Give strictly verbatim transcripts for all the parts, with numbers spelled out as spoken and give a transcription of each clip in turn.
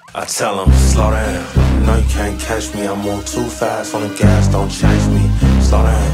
I tell him, slow down. No, you can't catch me. I'm on too fast on the gas. Don't chase me. Slow down.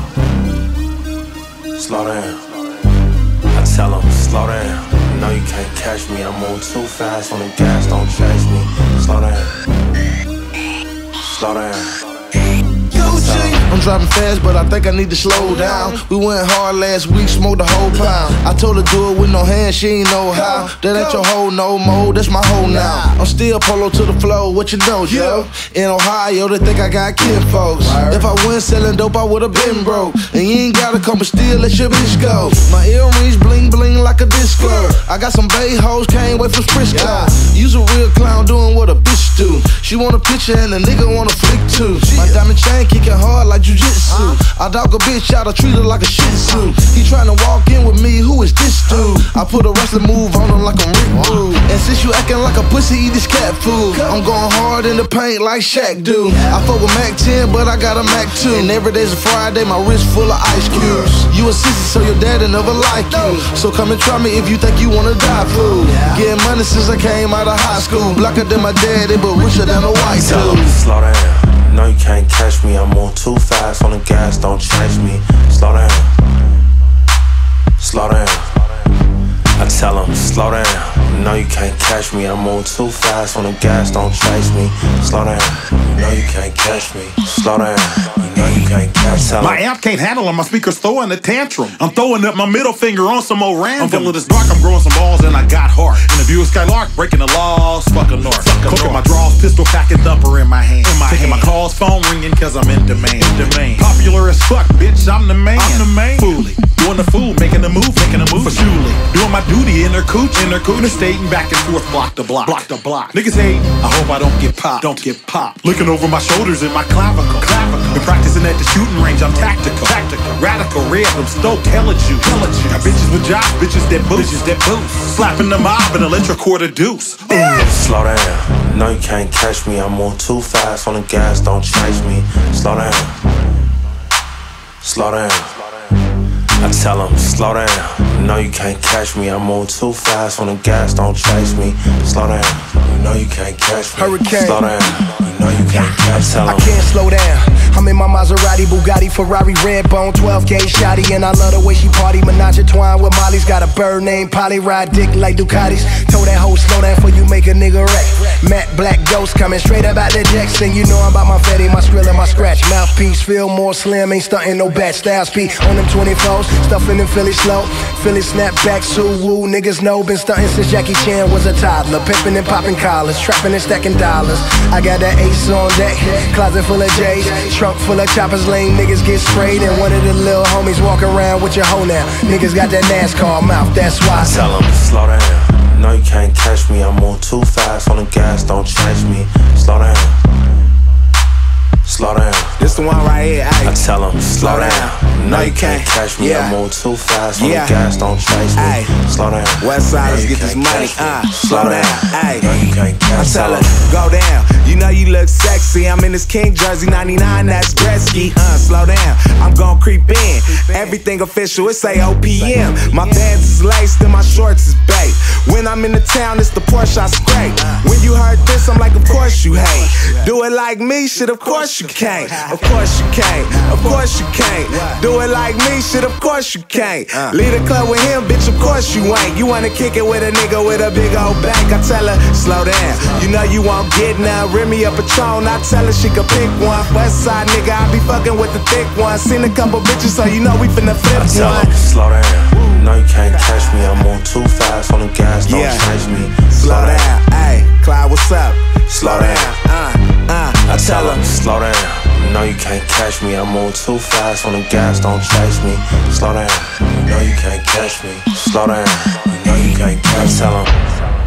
Slow down. I tell him, slow down. No, you can't catch me. I'm on too fast on the gas. Don't chase me. Slow down. Slow down. I'm driving fast, but I think I need to slow down. We went hard last week, smoked the whole pound. I told her do it with no hands, she ain't know how. That ain't your hoe no more, that's my hoe now. I'm still polo to the flow, what you know, Joe? In Ohio, they think I got kin folks. If I went selling dope, I would've been broke. And you ain't gotta come but still let your bitch go. My earrings bling bling like a disco. I got some bay hoes, can't wait for Frisco. You's a real clown doing what a bitch do. She want a picture and the nigga want a flick too. My diamond chain kicking hard like jujitsu. I dog a bitch out, I treat her like a shih tzu. He tryna walk in with me, who is this dude? I put a wrestling move on him like a Rick Rude. And since you acting like a pussy, eat this cat food. I'm going hard in the paint like Shaq do. I fuck with Mac ten, but I got a Mac two. And every day's a Friday, my wrist full of ice cubes. You a sissy, so your daddy never like you. So come and try me if you think you wanna die, fool. Getting money since I came out of high school. Blacker than my daddy, but richer than a white dude. Slow down. No, you can't catch me. I'm on too fast on the gas. Don't chase me. Slow down. Slow down. I tell him, slow down. No, you can't catch me. I'm on too fast on the gas. Don't chase me. Slow down. No, you can't catch me. Slow down. You know you can't catch me. My amp can't handle it. My speaker's throwing a tantrum. I'm throwing up my middle finger on some old random. I'm full of this dark. I'm growing some balls and I got heart. Interview Skylark, breaking the laws. Fucking north. Cooking my draws, pistol packing thumper in my hand. In my Taking hand. My calls, phone ringing cause I'm in demand. In demand. Popular as fuck, bitch. I'm the man. I'm the man. Fooly. Doing the fool, making the move, making a move for Shuley. Doing my duty in their cooch, in their cooch. Stating back and forth, block to block, block to block. Niggas hate, I hope I don't get popped, don't get popped. Looking over my shoulders in my clavicle, clavicle. Been practicing at the shooting range, I'm tactical, tactical. Radical, red, I'm stoked, hella juice, hella juice. Got bitches with jobs, bitches that boost, bitches that boost. Slapping the mob and electric cord a deuce. Mm. Slow down, no you can't catch me. I'm on too fast on the gas, don't chase me. Slow down, slow down. I tell him, slow down. No, you can't catch me. I'm on too fast on the gas. Don't chase me. Slow down. You know you can't catch me. Hurricane. Slow down. You know you can't catch me. I can't slow down. I'm in my Maserati, Bugatti, Ferrari, Redbone, twelve gauge shotty, and I love the way she party. Menage a twine with Molly's. Got a bird named Polly, ride dick like Ducatis. Told that hoe slow down before you make a nigga wreck. Matte Black Ghost coming straight up out the Jackson. You know I'm about my fatty, my skrill and my scratch. Mouthpiece feel more slim, ain't stunting no bad style speed on them twenty-fours. Stuffing in Philly slow, Philly snapback, so woo. Niggas know, been stunting since Jackie Chan was a toddler. Pimping and popping collars, trapping and stacking dollars. I got that ace on deck, closet full of J's, trunk full of choppers, lame niggas get sprayed. And one of the little homies walk around with your hoe now. Niggas got that NASCAR mouth, that's why. I tell them, slow down. No, you can't catch me. I'm on too fast on the gas, don't chase me. Slow down. Slow down. This the one right here, ayy. I tell him, slow down. No, you can't catch me. Yeah. I'm on too fast on Yeah. the gas, don't chase me. Ay. Slow down. West side, No, let's you get this can't money, catch me. uh, slow down, ayy. No, you can't catch I me. tell her, go down. You know you look sexy. I'm in this King jersey, ninety-nine, that's Gretzky. Uh, slow down. I'm gon' creep in. Everything official, it's say O P M. My pants is laced and my shorts is baked. When I'm in the town, it's the Porsche I scrape. When you heard this, I'm like, of course you hate. Do it like me, shit, of course you can't. Of course you can't. Of course you can't. Do it like me, shit, of course you can't. Leave the club with him, bitch, of course you ain't. You wanna kick it with a nigga with a big old back. I tell her, slow down. You know you won't get none. Rim me a Patron, I tell her she could pick one. West side nigga, I be fucking with the thick one. Seen a couple bitches, so you know we finna flip I tell one. them, slow down. No, you can't catch me. I'm on too fast on the gas, don't Yeah. chase me. Slow down, ayy. Clyde, what's up? Slow down. Uh, uh. I tell them, slow down. No, you can't catch me. I'm on too fast on the gas, don't chase me. Slow down. You know you can't catch me. Slow down. You know you can't catch me. I tell them.